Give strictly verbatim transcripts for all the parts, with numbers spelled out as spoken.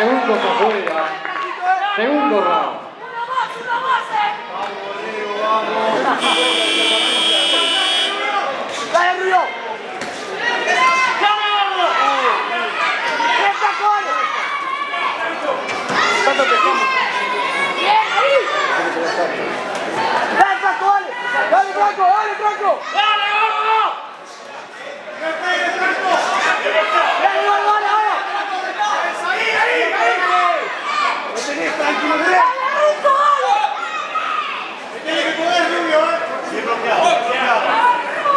Segundo se juega. Segundo round. ¡Dale, Rubio! ¡Tres tacones! ¿Cuánto te quedamos? ¡Bien, ahí! ¡Tres tacones! ¡Dale, Franco! ¡Dale, Franco! ¡Dale, gordo! ¡Dale, Franco! ¡Dale, gordo! ¡Dale, ahora! ¡Ahí, ahí, ahí! ¡No tenés tranquilo, dale! ¡Dale, Ruso, dale! ¡Me tiene que poder, Rubio, eh! ¡Sí, bloqueado! ¡Bloqueado!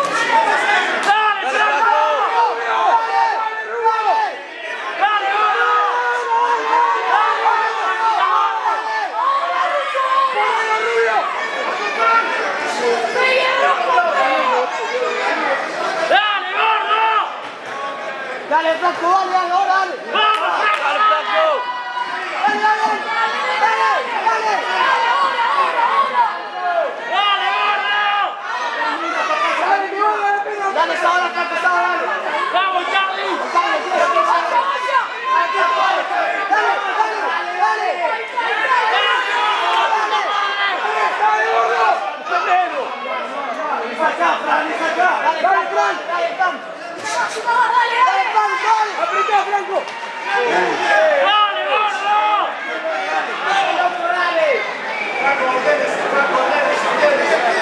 Dale, Franco, dale, dale, ahora, dale. ¡Vamos, Franco! ¡Dale, Franco! ¡Dale, dale, dale! ¡Dale, dale! ¡Dale, ahora, ahora, ahora! ¡Dale, gordo! ¡Dale, mi gordo, dale, pega! ¡Dale, esa hora, Franco, esa hora, dale! ¡Vamos, Charlie! ¡Dale, dale, dale! ¡Dale, dale, dale! ¡Dale, gordo! ¡Esa acá, Fran, esa acá! ¡Dale, Fran, dale, Fran! ¡Dale, dale, Franco! ¡Apretá, Franco! ¡Dale, gordo! ¡Dale, Franco, dale! ¡Franco, dale! ¡Franco, dale!